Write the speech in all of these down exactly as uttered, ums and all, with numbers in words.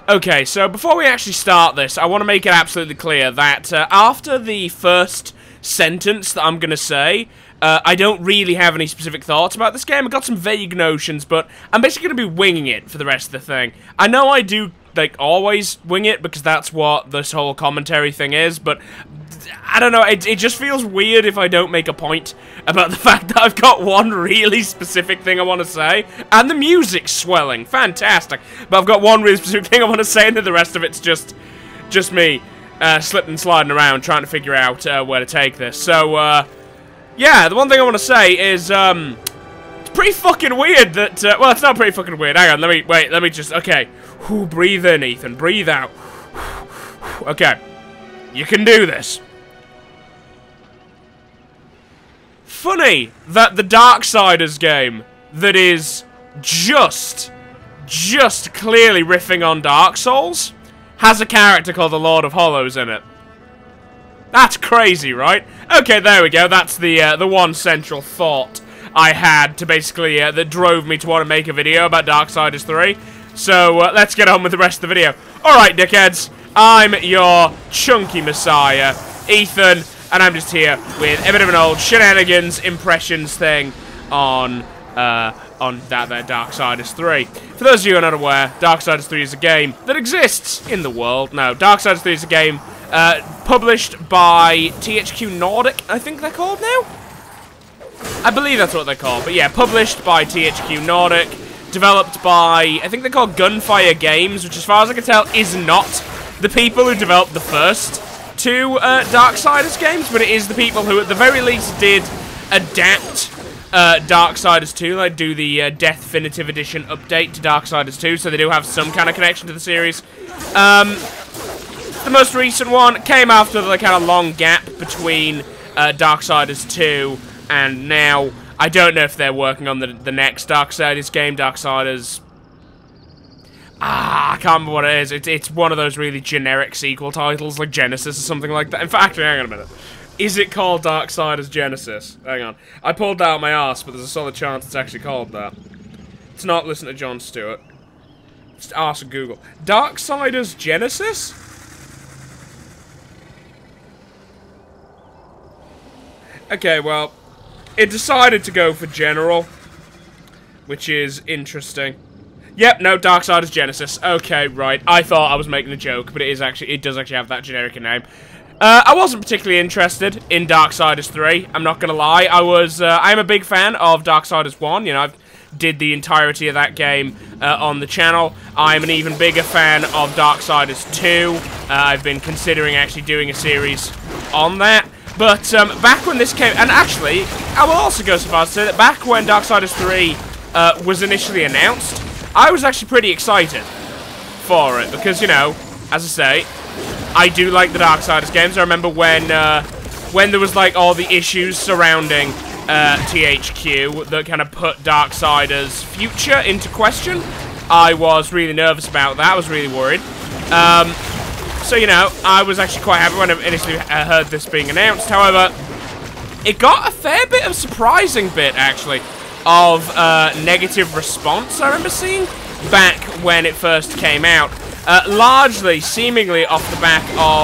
Okay, so before we actually start this, I want to make it absolutely clear that uh, after the first sentence that I'm going to say, uh, I don't really have any specific thoughts about this game. I've got some vague notions, but I'm basically going to be winging it for the rest of the thing. I know I do, like, always wing it, because that's what this whole commentary thing is, but I don't know, it, it just feels weird if I don't make a point about the fact that I've got one really specific thing I want to say, and the music's swelling, fantastic, but I've got one really specific thing I want to say, and then the rest of it's just, just me, uh, slipping and sliding around, trying to figure out, uh, where to take this. So, uh, yeah, the one thing I want to say is, um, it's pretty fucking weird that, uh, well, it's not pretty fucking weird, hang on, let me, wait, let me just, okay, Whew, breathe in, Ethan, breathe out, okay, you can do this. Funny that the Darksiders game that is just, just clearly riffing on Dark Souls has a character called the Lord of Hollows in it. That's crazy, right? Okay, there we go. That's the uh, the one central thought I had to basically uh, that drove me to want to make a video about Darksiders three. So uh, let's get on with the rest of the video. All right, dickheads, I'm your chunky messiah, Ethan. And I'm just here with a bit of an old shenanigans impressions thing on uh, on that there Darksiders three. For those of you who are not aware, Darksiders three is a game that exists in the world. No, Darksiders three is a game uh, published by T H Q Nordic, I think they're called now? I believe that's what they're called. But yeah, published by T H Q Nordic, developed by, I think they're called Gunfire Games, which as far as I can tell is not the people who developed the first two uh, Darksiders games, but it is the people who at the very least did adapt uh, Darksiders two, like do the uh, Definitive Edition update to Darksiders two, so they do have some kind of connection to the series. Um, the most recent one came after the kind of long gap between uh, Darksiders two and now. I don't know if they're working on the, the next Darksiders game, Darksiders... Ah, I can't remember what it is. It's, it's one of those really generic sequel titles, like Genesis or something like that. In fact, hang on a minute. Is it called Darksiders Genesis? Hang on. I pulled that out my arse, but there's a solid chance it's actually called that. It's not listen to Jon Stewart. Just ask Google. Darksiders Genesis? Okay, well, it decided to go for general, which is interesting. Yep, no, Darksiders Genesis. Okay, right. I thought I was making a joke, but it is actually, it does actually have that generic name. Uh, I wasn't particularly interested in Darksiders three, I'm not gonna lie. I was, uh, I'm a big fan of Darksiders one, you know, I've did the entirety of that game uh, on the channel. I'm an even bigger fan of Darksiders two. Uh, I've been considering actually doing a series on that. But um, back when this came, and actually, I will also go so far as to say that back when Darksiders three uh, was initially announced, I was actually pretty excited for it, because, you know, as I say, I do like the Darksiders games. I remember when, uh, when there was, like, all the issues surrounding uh, T H Q that kind of put Darksiders' future into question. I was really nervous about that. I was really worried. Um, so, you know, I was actually quite happy when I initially uh, heard this being announced. However, it got a fair bit of surprising bit, actually, of uh, negative response I remember seeing back when it first came out. Uh, largely, seemingly off the back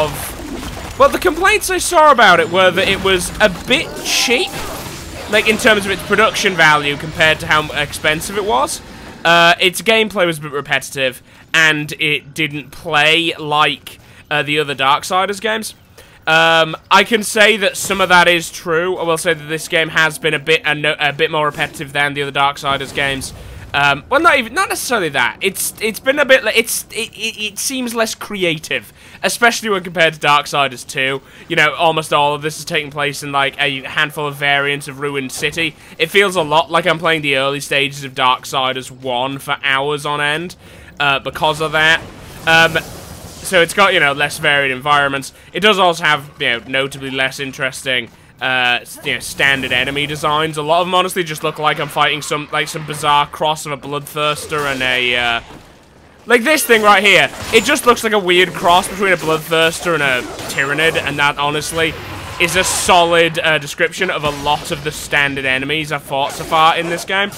of... Well, the complaints I saw about it were that it was a bit cheap, like in terms of its production value compared to how expensive it was. Uh, its gameplay was a bit repetitive, and it didn't play like uh, the other Darksiders games. Um, I can say that some of that is true. I will say that this game has been a bit a, no, a bit more repetitive than the other Darksiders games. Um, well, not even not necessarily that. It's it's been a bit. It's it, it, it seems less creative, especially when compared to Darksiders two. You know, almost all of this is taking place in like a handful of variants of Ruined City. It feels a lot like I'm playing the early stages of Darksiders one for hours on end uh, because of that. Um, So it's got, you know, less varied environments. It does also have, you know, notably less interesting, uh, you know, standard enemy designs. A lot of them honestly just look like I'm fighting some, like, some bizarre cross of a Bloodthirster and a, uh, like this thing right here. It just looks like a weird cross between a Bloodthirster and a Tyrannid, and that, honestly, is a solid uh, description of a lot of the standard enemies I've fought so far in this game.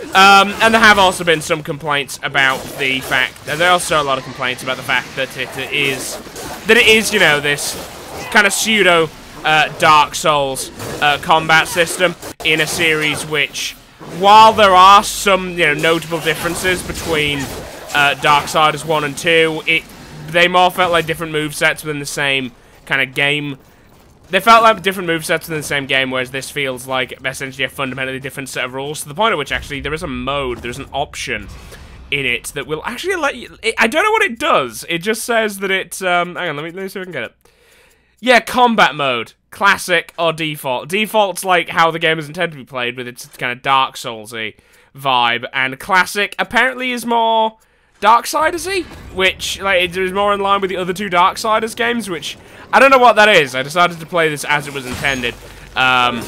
Um, and there have also been some complaints about the fact, and there are also a lot of complaints about the fact that it is, that it is, you know, this kind of pseudo uh, Dark Souls uh, combat system in a series which, while there are some, you know, notable differences between uh, Darksiders one and two, it they more felt like different movesets within the same kind of game. They felt like different movesets within the same game, whereas this feels like essentially a fundamentally different set of rules, to the point at which actually there is a mode, there's an option in it that will actually let you... It, I don't know what it does. It just says that it... Um, hang on, let me, let me see if I can get it. Yeah, combat mode. Classic or default. Default's like how the game is intended to be played, with its kind of Dark Souls-y vibe, and classic apparently is more Darksiders-y, which, like, it is more in line with the other two Darksiders games, which, I don't know what that is. I decided to play this as it was intended. Um,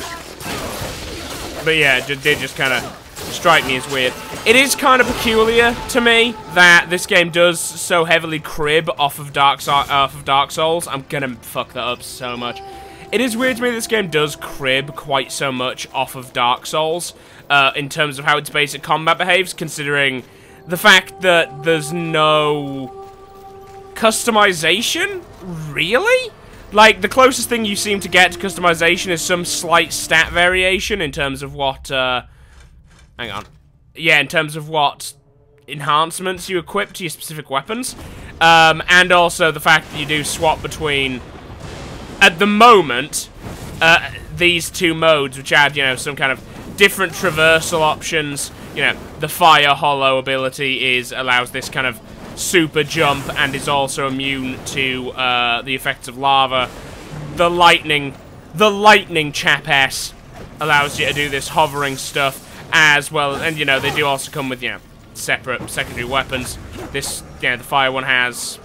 but yeah, it did just kind of strike me as weird. It is kind of peculiar to me that this game does so heavily crib off of Dark, so off of Dark Souls. I'm gonna fuck that up so much. It is weird to me that this game does crib quite so much off of Dark Souls, uh, in terms of how its basic combat behaves, considering the fact that there's no customization, really? Like, the closest thing you seem to get to customization is some slight stat variation in terms of what, uh... Hang on. Yeah, in terms of what enhancements you equip to your specific weapons. Um, and also the fact that you do swap between, at the moment, uh, these two modes, which add, you know, some kind of different traversal options. You know, the Fire Hollow ability is allows this kind of super jump and is also immune to uh, the effects of lava. The lightning, the lightning chap S allows you to do this hovering stuff as well, and you know they do also come with, you know, separate secondary weapons. This, you know, the fire one has.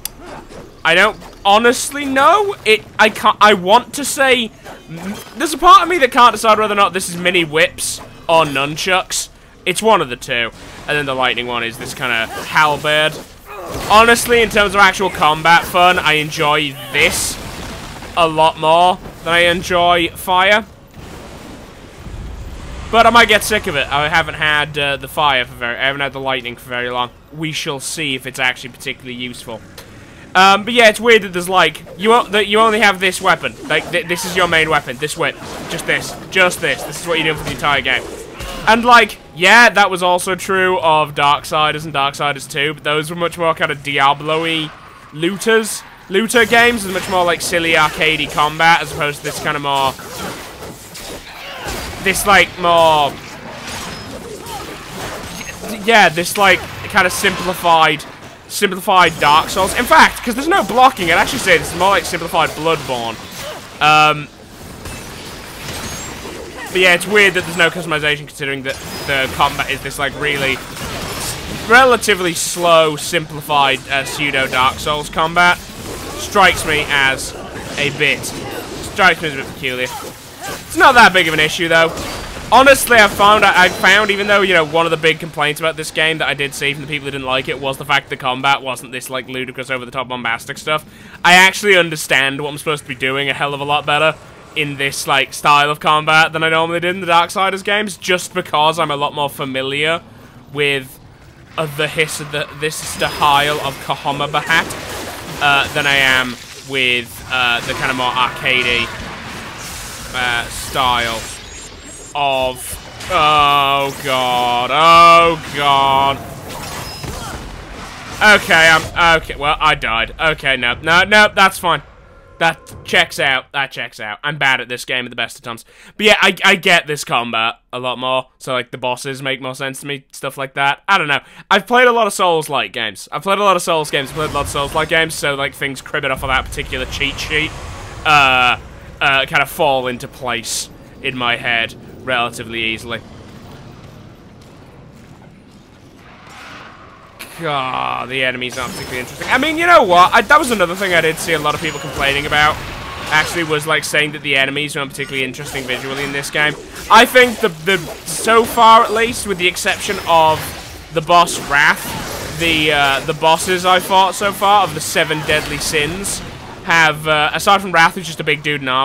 I don't honestly know it. I can't. I want to say there's a part of me that can't decide whether or not this is mini whips or nunchucks. It's one of the two. And then the lightning one is this kind of halberd. Honestly, in terms of actual combat fun, I enjoy this a lot more than I enjoy fire. But I might get sick of it. I haven't had uh, the fire for very... I haven't had the lightning for very long. We shall see if it's actually particularly useful. Um, but yeah, it's weird that there's like... You, that you only have this weapon. Like, th this is your main weapon. This whip. Just this. Just this. This is what you do for the entire game. And, like, yeah, that was also true of Darksiders and Darksiders two, but those were much more kind of Diablo-y looters. Looter games, and much more, like, silly, arcadey combat, as opposed to this kind of more... This, like, more... Yeah, this, like, kind of simplified... Simplified Dark Souls. In fact, because there's no blocking, I'd actually say this is more like simplified Bloodborne. Um... But yeah, it's weird that there's no customization, considering that the combat is this, like, really relatively slow, simplified uh, pseudo Dark Souls combat. Strikes me as a bit, strikes me as a bit peculiar. It's not that big of an issue, though. Honestly, I've found, I found, even though, you know, one of the big complaints about this game that I did see from the people who didn't like it was the fact the combat wasn't this, like, ludicrous, over-the-top, bombastic stuff. I actually understand what I'm supposed to be doing a hell of a lot better in this, like, style of combat than I normally did in the Darksiders games, just because I'm a lot more familiar with uh, the hiss of the this style of Kahoma Bahat uh, than I am with uh, the kind of more arcadey uh, style of. Oh god! Oh god! Okay, I'm okay. Well, I died. Okay, no, no, no, that's fine. That checks out. That checks out. I'm bad at this game at the best of times. But yeah, I, I get this combat a lot more. So, like, the bosses make more sense to me. Stuff like that. I don't know. I've played a lot of Souls-like games. I've played a lot of Souls games. I've played a lot of Souls-like games. So, like, things cribbing off of that particular cheat sheet uh, uh, kind of fall into place in my head relatively easily. God, the enemy's not particularly interesting. I mean, you know what? I, that was another thing I did see a lot of people complaining about. Actually, was like saying that the enemies weren't particularly interesting visually in this game. I think the the so far at least, with the exception of the boss Wrath, the uh, the bosses I fought so far of the seven deadly sins have, uh, aside from Wrath, who's just a big dude in armor,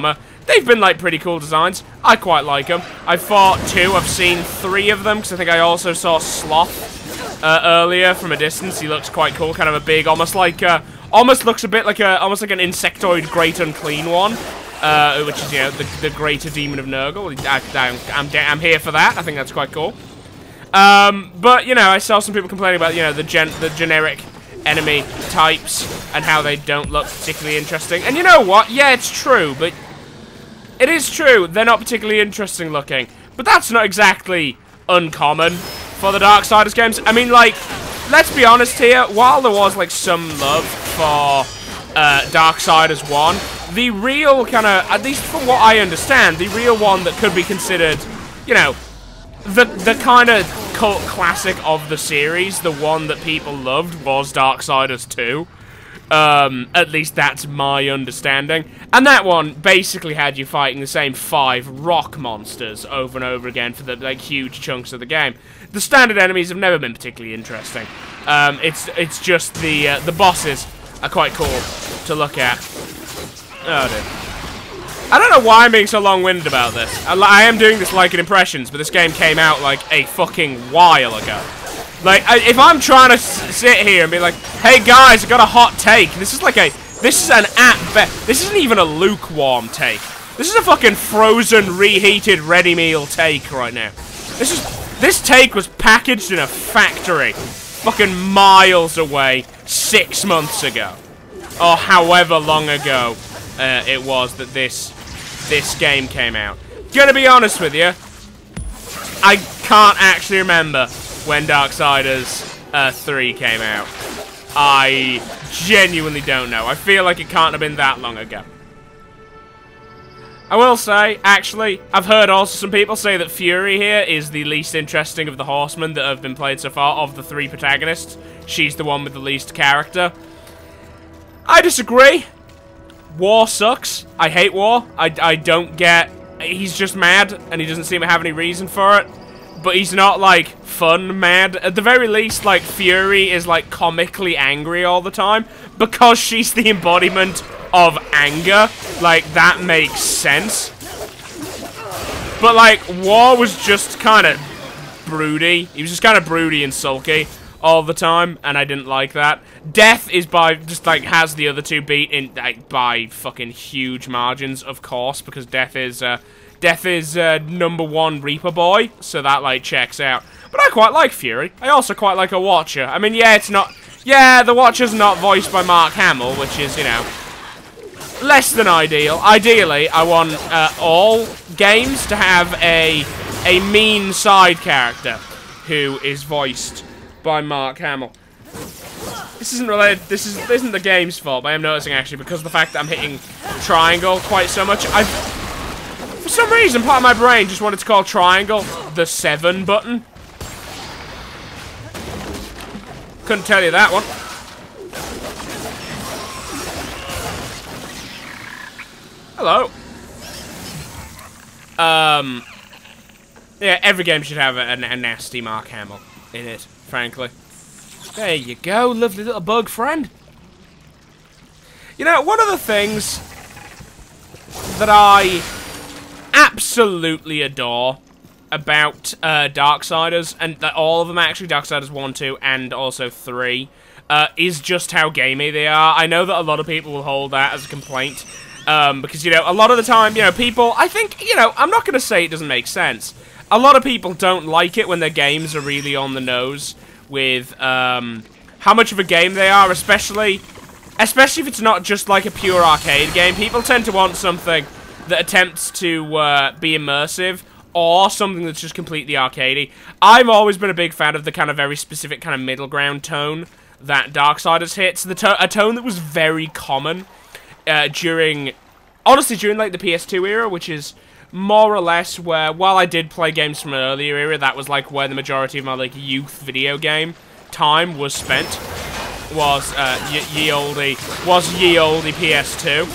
they've been, like, pretty cool designs. I quite like them. I fought two. I've seen three of them, because I think I also saw Sloth uh, earlier from a distance. He looks quite cool, kind of a big, almost like, uh, almost looks a bit like a, almost like an insectoid Great Unclean one. Uh, which is, you know, the, the Greater Demon of Nurgle. I, I, I'm, I'm here for that. I think that's quite cool. Um, but, you know, I saw some people complaining about, you know, the gen the generic enemy types and how they don't look particularly interesting. And you know what? Yeah, it's true, but it is true. They're not particularly interesting looking. But that's not exactly uncommon for the Darksiders games. I mean, like, let's be honest here. While there was, like, some love for uh, Darksiders one, the real kind of, at least from what I understand, the real one that could be considered, you know, the the kind of cult classic of the series, the one that people loved, was Darksiders two. Um, at least that's my understanding. And that one basically had you fighting the same five rock monsters over and over again for the, like, huge chunks of the game. The standard enemies have never been particularly interesting. Um, it's it's just the uh, the bosses are quite cool to look at. Oh, dude. I don't know why I'm being so long-winded about this. I, I am doing this like in impressions, but this game came out like a fucking while ago. Like, I, if I'm trying to s sit here and be like, hey guys, I got a hot take. This is like a, this is an at best, this isn't even a lukewarm take. This is a fucking frozen, reheated, ready meal take right now. This is, this take was packaged in a factory, fucking miles away, six months ago. Or however long ago. Uh, it was that this this game came out. Gonna be honest with you, I can't actually remember when Darksiders uh, three came out. I genuinely don't know. I feel like it can't have been that long ago. I will say, actually, I've heard also some people say that Fury here is the least interesting of the horsemen that have been played so far, of the three protagonists. She's the one with the least character. I disagree. War sucks. I hate War. I, I don't get... He's just mad, and he doesn't seem to have any reason for it. But he's not, like, fun mad. At the very least, like, Fury is, like, comically angry all the time. Because she's the embodiment of anger. Like, that makes sense. But, like, War was just kind of broody. He was just kind of broody and sulky all the time, and I didn't like that. Death is by, just like, has the other two beat in, like, by fucking huge margins, of course, because Death is, uh, Death is, uh, number one Reaper boy, so that, like, checks out. But I quite like Fury. I also quite like a Watcher. I mean, yeah, it's not, yeah, the Watcher's not voiced by Mark Hamill, which is, you know, less than ideal. Ideally, I want, uh, all games to have a, a mean side character who is voiced by Mark Hamill. This isn't related, this, is, this isn't the game's fault, but I am noticing actually, because of the fact that I'm hitting triangle quite so much, I've, for some reason, part of my brain just wanted to call triangle the seven button. Couldn't tell you that one. Hello. Um, yeah, every game should have a, a, a nasty Mark Hamill in it, frankly. There you go, lovely little bug friend. You know, one of the things that I absolutely adore about uh, Darksiders, and uh, all of them actually, Darksiders one, two, and also three, uh, is just how gamey they are. I know that a lot of people will hold that as a complaint, um, because, you know, a lot of the time, you know, people, I think, you know, I'm not going to say it doesn't make sense. A lot of people don't like it when their games are really on the nose with um, how much of a game they are, especially especially if it's not just like a pure arcade game. People tend to want something that attempts to uh, be immersive, or something that's just completely arcadey. I've always been a big fan of the kind of very specific kind of middle ground tone that Darksiders hits. The to a tone that was very common uh, during, honestly, during like the P S two era, which is more or less where, while I did play games from an earlier era, that was like where the majority of my like youth video game time was spent. Was uh, ye, ye oldie, was ye oldie P S two.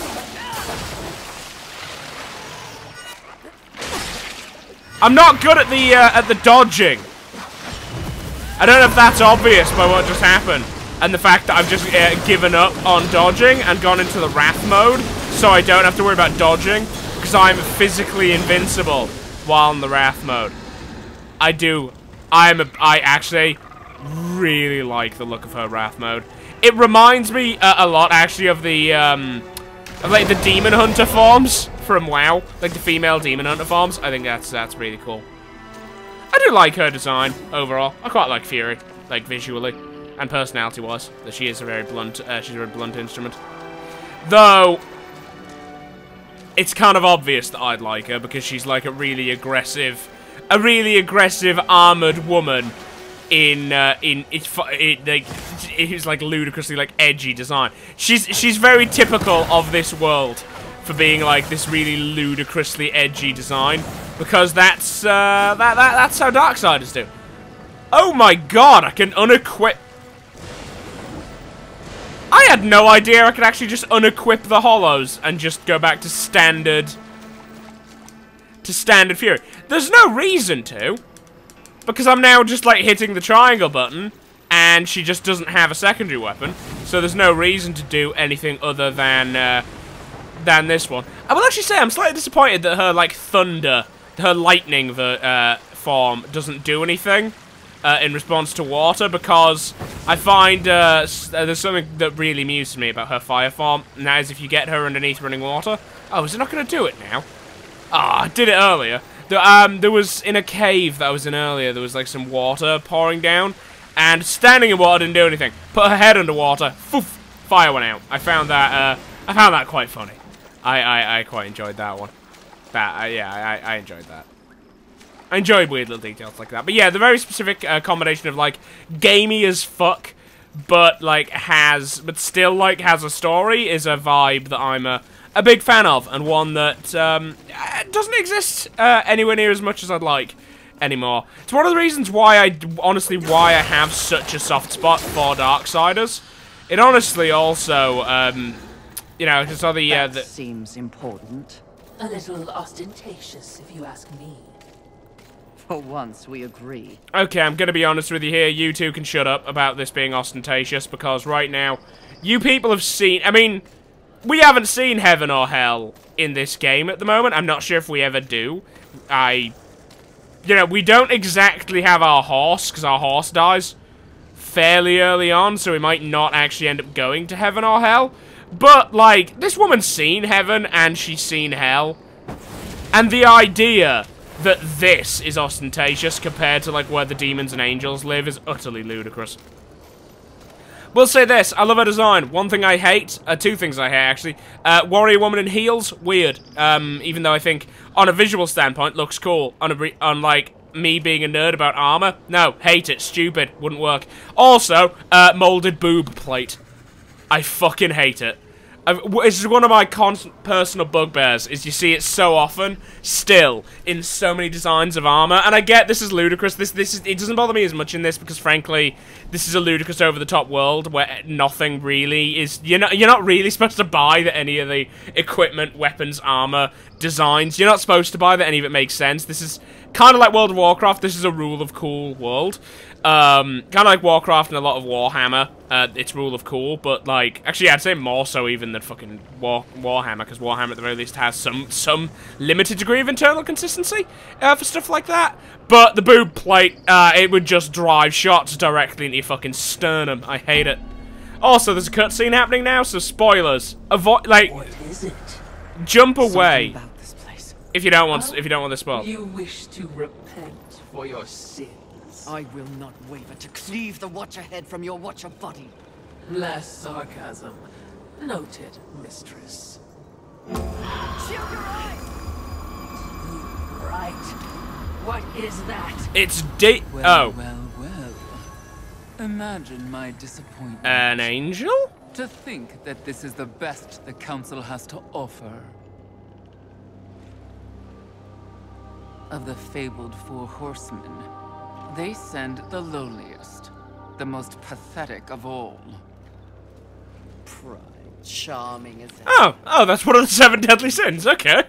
I'm not good at the uh, at the dodging. I don't know if that's obvious by what just happened, and the fact that I've just uh, given up on dodging and gone into the wrath mode, so I don't have to worry about dodging. Because because I'm physically invincible while in the Wrath mode. I do. I'm a, I actually really like the look of her Wrath mode. It reminds me uh, a lot, actually, of the, um, of, like, the Demon Hunter forms from WoW. Like, the female Demon Hunter forms. I think that's, that's really cool. I do like her design, overall. I quite like Fury, like, visually. And personality-wise. That she is a very blunt, uh, she's a very blunt instrument. Though, it's kind of obvious that I'd like her, because she's, like, a really aggressive, a really aggressive armored woman in, uh, in, it's, it, like, it's, like, ludicrously, like, edgy design. She's, she's very typical of this world for being, like, this really ludicrously edgy design, because that's, uh, that, that, that's how Darksiders do. Oh my god, I can unequip... I had no idea I could actually just unequip the hollows and just go back to standard... to standard Fury. There's no reason to, because I'm now just, like, hitting the triangle button, and she just doesn't have a secondary weapon, so there's no reason to do anything other than, uh, than this one. I will actually say I'm slightly disappointed that her, like, thunder, her lightning uh, form doesn't do anything uh, in response to water, because I find uh, there's something that really amuses me about her fire form, and that is if you get her underneath running water. Oh, is it not going to do it now? Ah, oh, I did it earlier. The, um, there was, in a cave that I was in earlier, there was, like, some water pouring down, and standing in water didn't do anything. Put her head underwater, poof, fire went out. I found that, uh, I found that quite funny. I, I, I quite enjoyed that one. That, uh, yeah, I, I enjoyed that. I enjoyed weird little details like that. But yeah, the very specific uh, combination of, like, gamey as fuck, but, like, has, but still, like, has a story is a vibe that I'm a... a big fan of, and one that um, doesn't exist uh, anywhere near as much as I'd like anymore. It's one of the reasons why I, honestly, why I have such a soft spot for Darksiders. It honestly also, um, you know, just all the... Uh, that the seems important. A little ostentatious, if you ask me. For once, we agree. Okay, I'm gonna be honest with you here. You two can shut up about this being ostentatious, because right now, you people have seen... I mean... we haven't seen heaven or hell in this game at the moment. I'm not sure if we ever do. I... You know, we don't exactly have our horse, because our horse dies fairly early on, so we might not actually end up going to heaven or hell. But, like, this woman's seen heaven, and she's seen hell. And the idea that this is ostentatious compared to, like, where the demons and angels live is utterly ludicrous. We'll say this, I love her design. One thing I hate, uh, two things I hate actually. Uh, warrior woman in heels, weird. Um, even though I think, on a visual standpoint, looks cool. On, a, on like, me being a nerd about armor, no, hate it, stupid, wouldn't work. Also, uh, molded boob plate. I fucking hate it. I've, it's one of my constant personal bugbears, is you see it so often, still, in so many designs of armor, and I get this is ludicrous, this this is, it doesn't bother me as much in this, because frankly, this is a ludicrous over-the-top world, where nothing really is, you're not, you're not really supposed to buy that any of the equipment, weapons, armor, designs, you're not supposed to buy that any of it makes sense. This is kind of like World of Warcraft, this is a rule of cool world. Um, kind of like Warcraft and a lot of Warhammer, uh, it's rule of cool, but like, actually I'd say more so even than fucking War Warhammer, because Warhammer at the very least has some some limited degree of internal consistency uh, for stuff like that. But the boob plate, uh, it would just drive shots directly into your fucking sternum. I hate it. Also, there's a cutscene happening now, so spoilers. Avoid, like, What is it? jump away Something about this place. if you don't want if you don't want this spoiled. You wish to repent for your sins. I will not waver to cleave the Watcher head from your Watcher body. Less sarcasm. Noted, mistress. Shield your eyes! Right. What is that? It's de- Well, oh, well, well. Imagine my disappointment. an angel? To think that this is the best the Council has to offer. Of the fabled Four Horsemen, they send the lowliest, the most pathetic of all. Pride, charming as ever. Oh, oh, that's one of the seven deadly sins. Okay.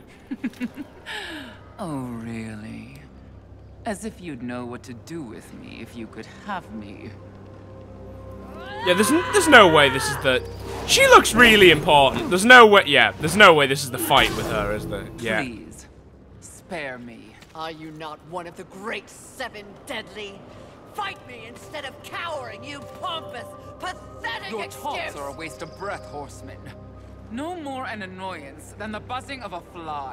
Oh, really? As if you'd know what to do with me if you could have me. Yeah, there's n there's no way this is the She looks really important. There's no way, yeah, there's no way this is the fight with her, is there? Yeah. Please, spare me. Are you not one of the great seven deadly? Fight me instead of cowering, you pompous, pathetic Your excuse! taunts are a waste of breath, horseman. No more an annoyance than the buzzing of a fly.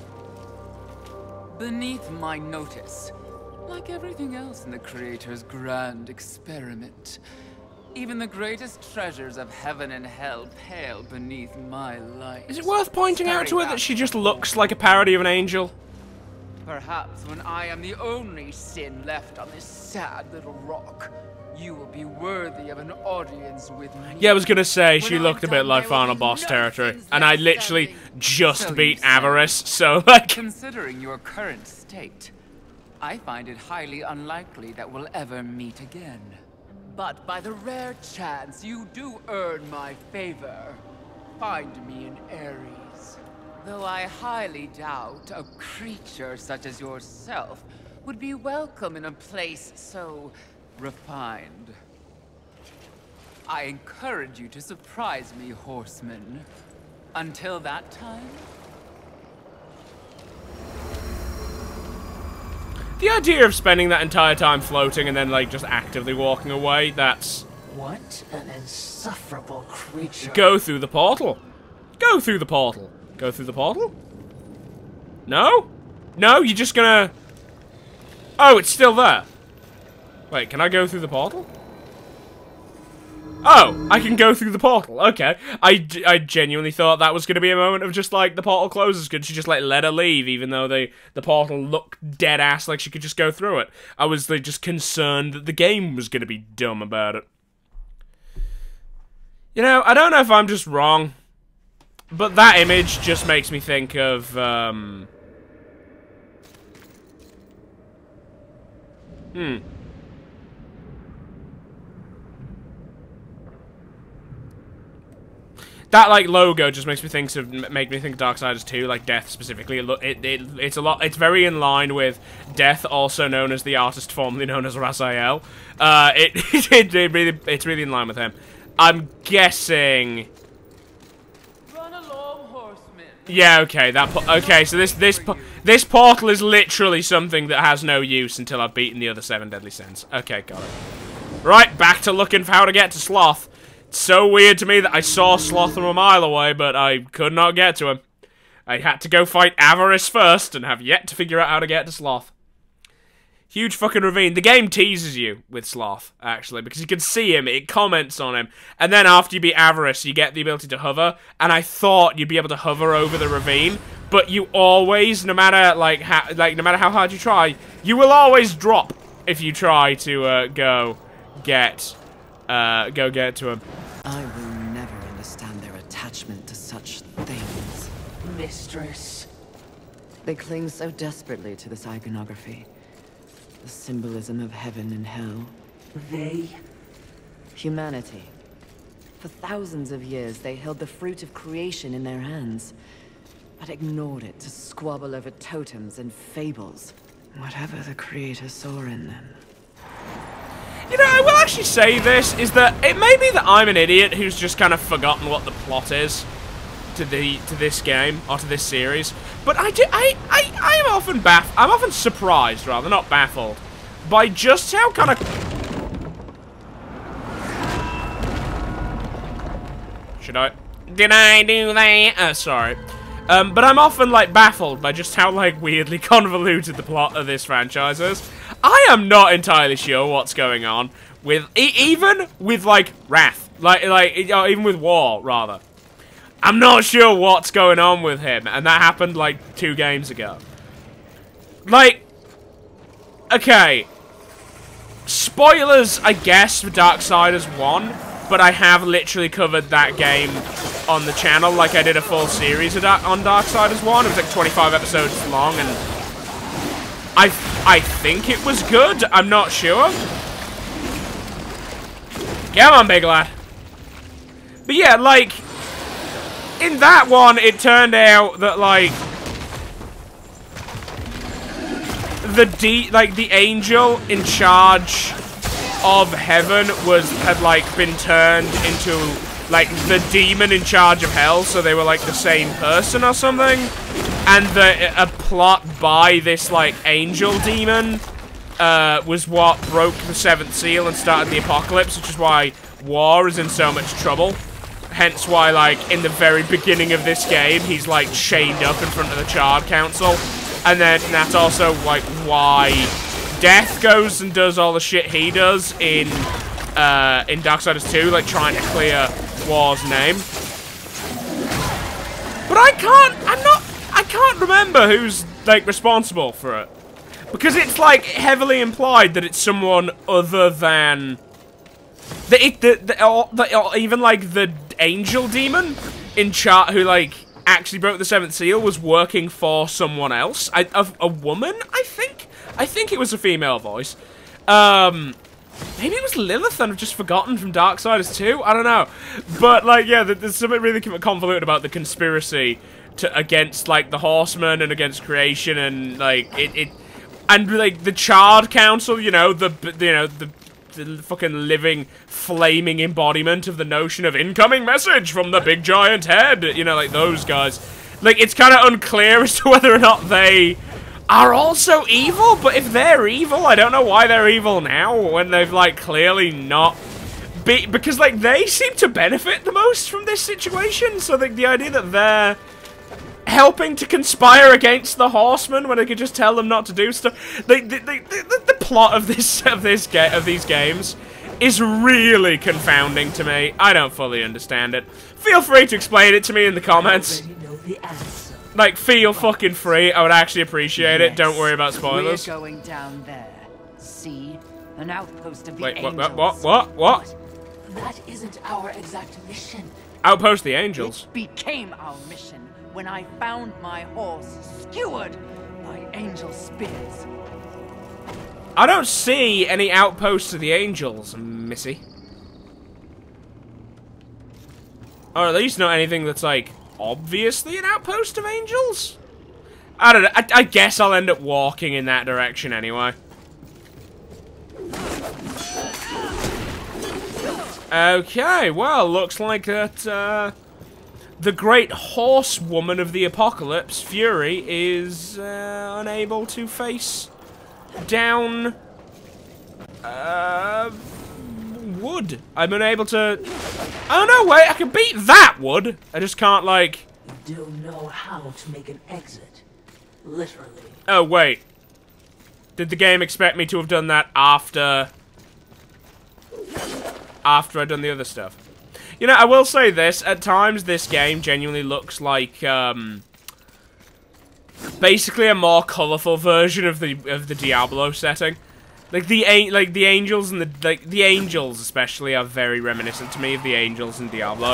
Beneath my notice, like everything else in the Creator's grand experiment, even the greatest treasures of heaven and hell pale beneath my light. Is it worth pointing out to her Staring that she back just and looks like a parody of an angel? Perhaps when I am the only sin left on this sad little rock, you will be worthy of an audience with me. Yeah, I was gonna say, she When looked a I'm bit done, like there will final be boss no territory. sins And I left literally standing. just So beat you say. Avarice, so like... Considering your current state, I find it highly unlikely that we'll ever meet again. But by the rare chance you do earn my favor, find me in Ares. Though I highly doubt a creature such as yourself would be welcome in a place so refined. I encourage you to surprise me, horseman. Until that time... The idea of spending that entire time floating and then, like, just actively walking away, that's... What an insufferable creature. Go through the portal. Go through the portal. Go through the portal? No? No, you're just gonna... Oh, it's still there. Wait, can I go through the portal? Oh, I can go through the portal. Okay. I, I genuinely thought that was going to be a moment of just, like, the portal closes. Could she just, like, let her leave, even though they, the portal looked dead-ass like she could just go through it? I was, like, just concerned that the game was going to be dumb about it. You know, I don't know if I'm just wrong, but that image just makes me think of, um... Hmm. That, like, logo just makes me think of, make me think of Darksiders two, like Death specifically. It, it, it, it's a lot, it's very in line with Death, also known as the artist formerly known as Raziel. Uh, it, it, it really, it's really in line with him. I'm guessing... Run along, horseman. Yeah, okay, that, po okay, so this, this, po this portal is literally something that has no use until I've beaten the other seven deadly sins. Okay, got it. Right, back to looking for how to get to Sloth. It's so weird to me that I saw Sloth from a mile away, but I could not get to him. I had to go fight Avarice first, and have yet to figure out how to get to Sloth. Huge fucking ravine. The game teases you with Sloth, actually, because you can see him, it comments on him, and then after you beat Avarice, you get the ability to hover, and I thought you'd be able to hover over the ravine, but you always, no matter, like, how, like, no matter how hard you try, you will always drop if you try to, uh, go get... Uh, go get to him. I will never understand their attachment to such things. Mistress. They cling so desperately to this iconography. The symbolism of heaven and hell. They? Humanity. For thousands of years, they held the fruit of creation in their hands, but ignored it to squabble over totems and fables. Whatever the Creator saw in them. You know, I will actually say this, is that it may be that I'm an idiot who's just kind of forgotten what the plot is to the to this game, or to this series, but I do, I, I, I am often baff- I'm often surprised, rather, not baffled, by just how kind of... Should I? Did I do that? Oh, sorry. Um, but I'm often, like, baffled by just how, like, weirdly convoluted the plot of this franchise is. I am not entirely sure what's going on with, e even with, like, Wrath. Like, like, or even with War, rather. I'm not sure what's going on with him, and that happened, like, two games ago. Like, okay. Spoilers, I guess, for Darksiders one, but I have literally covered that game on the channel, like I did a full series of Dark on Darksiders one. It was like twenty-five episodes long, and I I think it was good. I'm not sure. Come on, big lad. But yeah, like, in that one, it turned out that, like, the de like the angel in charge of heaven was had like been turned into like, the demon in charge of hell, so they were, like, the same person or something. And the, a plot by this, like, angel demon uh, was what broke the seventh seal and started the apocalypse, which is why War is in so much trouble. Hence why, like, in the very beginning of this game, he's, like, chained up in front of the Charred Council. And then that's also, like, why Death goes and does all the shit he does in, uh, in Darksiders two, like, trying to clear War's name. But I can't, I'm not, I can't remember who's, like, responsible for it. Because it's, like, heavily implied that it's someone other than... The, it, the, the, or, the, or even, like, the angel demon in chart who, like, actually broke the seventh seal was working for someone else. I, a, a woman, I think? I think it was a female voice. Um, maybe it was Lilith and I've just forgotten from Darksiders two? I don't know. But, like, yeah, there's something really convoluted about the conspiracy to against, like, the Horsemen and against creation and, like, it... it and, like, the Charred Council, you know, the, you know, the... the fucking living, flaming embodiment of the notion of incoming message from the big giant head. You know, like those guys. Like, it's kind of unclear as to whether or not they are also evil, but if they're evil, I don't know why they're evil now, when they've, like, clearly not... Be because, like, they seem to benefit the most from this situation, so, like, the idea that they're helping to conspire against the Horsemen when I could just tell them not to do stuff. The, the, the, the, the plot of this of this ga of these games is really confounding to me. I don't fully understand it. Feel free to explain it to me in the comments. Like, feel fucking free. I would actually appreciate it. Don't worry about spoilers. We're going down there. See? An outpost of the Wait, what, angels. what, what, what, what? That isn't our exact mission. Outpost the angels. It became our mission when I found my horse skewered by angel spears. I don't see any outposts of the angels, Missy. Or at least not anything that's, like, obviously an outpost of angels? I don't know. I, I guess I'll end up walking in that direction anyway. Okay, well, looks like that, uh... the great horsewoman of the apocalypse, Fury, is uh, unable to face down uh, wood. I'm unable to... Oh, no, wait, I can beat that wood. I just can't, like... You do know how to make an exit. Literally. Oh, wait. Did the game expect me to have done that after... After I'd done the other stuff? You know, I will say this, at times this game genuinely looks like, um... basically a more colourful version of the of the Diablo setting. Like, the like the angels and the, like, the angels especially are very reminiscent to me of the angels in Diablo.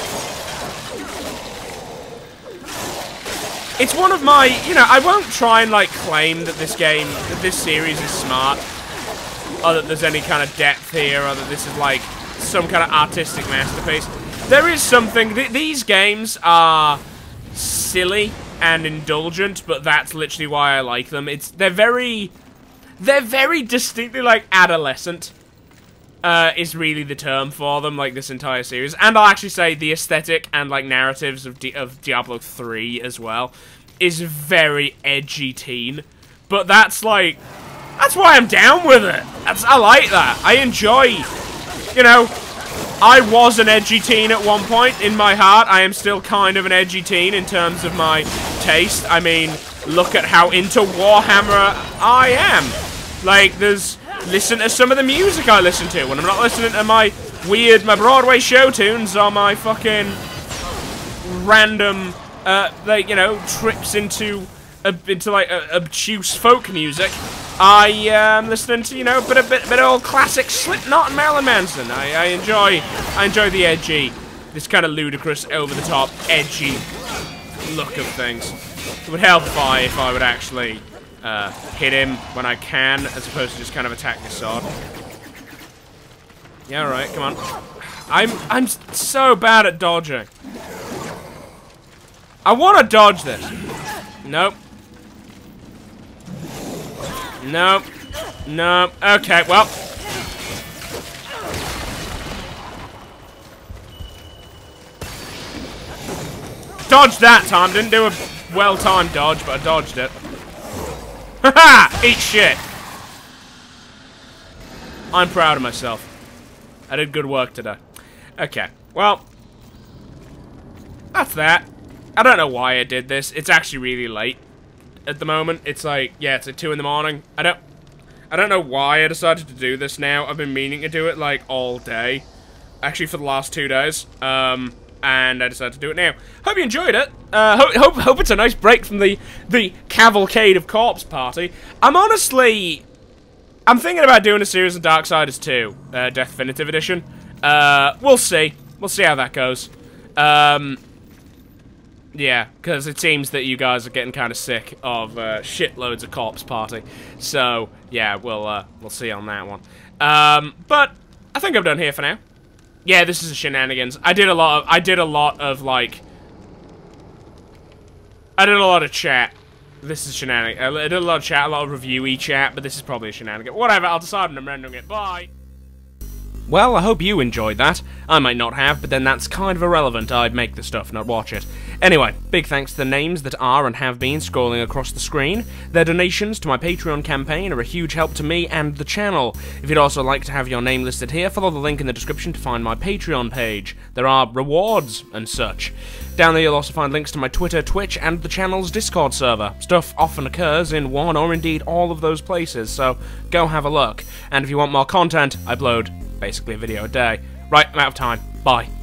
It's one of my, you know, I won't try and, like, claim that this game, that this series is smart, or that there's any kind of depth here, or that this is, like, some kind of artistic masterpiece. There is something, th these games are silly and indulgent, but that's literally why I like them. It's, they're very, they're very distinctly, like, adolescent, uh, is really the term for them, like, this entire series. And I'll actually say the aesthetic and, like, narratives of, Di of Diablo three as well is very edgy teen. But that's, like, that's why I'm down with it. That's, I like that. I enjoy... You know, I was an edgy teen at one point. In my heart, I am still kind of an edgy teen in terms of my taste. I mean, look at how into Warhammer I am. Like, there's... Listen to some of the music I listen to when I'm not listening to my weird, my Broadway show tunes or my fucking random, uh, like, you know, trips into, uh, into like, uh, obtuse folk music. I am um, listening to, you know, a bit of bit, bit of old classic Slipknot and Marilyn Manson. I, I enjoy, I enjoy the edgy, this kind of ludicrous, over-the-top, edgy look of things. It would help if I, if I would actually uh, hit him when I can, as opposed to just kind of attack the sword. Yeah, all right, come on. I'm, I'm so bad at dodging. I want to dodge this. Nope. Nope. Nope. Okay, well. Dodged that time. Didn't do a well-timed dodge, but I dodged it. Haha! Eat shit. I'm proud of myself. I did good work today. Okay, well, that's that. I don't know why I did this. It's actually really late at the moment. It's like, yeah, it's like two in the morning. I don't, I don't know why I decided to do this now. I've been meaning to do it like all day, actually for the last two days. Um, and I decided to do it now. Hope you enjoyed it. Uh, hope, hope, hope it's a nice break from the the cavalcade of corpse party. I'm honestly, I'm thinking about doing a series of Darksiders two, uh, Death Definitive Edition. Uh, we'll see. We'll see how that goes. Um, yeah, because it seems that you guys are getting kind of sick of uh, shitloads of corpse party. So yeah, we'll uh, we'll see on that one. Um, but I think I'm done here for now. Yeah, this is a shenanigans. I did a lot of, I did a lot of, like, I did a lot of chat. This is shenanigans. I did a lot of chat, a lot of reviewy chat, but this is probably a shenanigan. Whatever, I'll decide when I'm rendering it. Bye! Well, I hope you enjoyed that. I might not have, but then that's kind of irrelevant. I'd make the stuff, not watch it. Anyway, big thanks to the names that are and have been scrolling across the screen. Their donations to my Patreon campaign are a huge help to me and the channel. If you'd also like to have your name listed here, follow the link in the description to find my Patreon page. There are rewards and such. Down there you'll also find links to my Twitter, Twitch, and the channel's Discord server. Stuff often occurs in one or indeed all of those places, so go have a look. And if you want more content, I upload basically a video a day. Right, I'm out of time. Bye.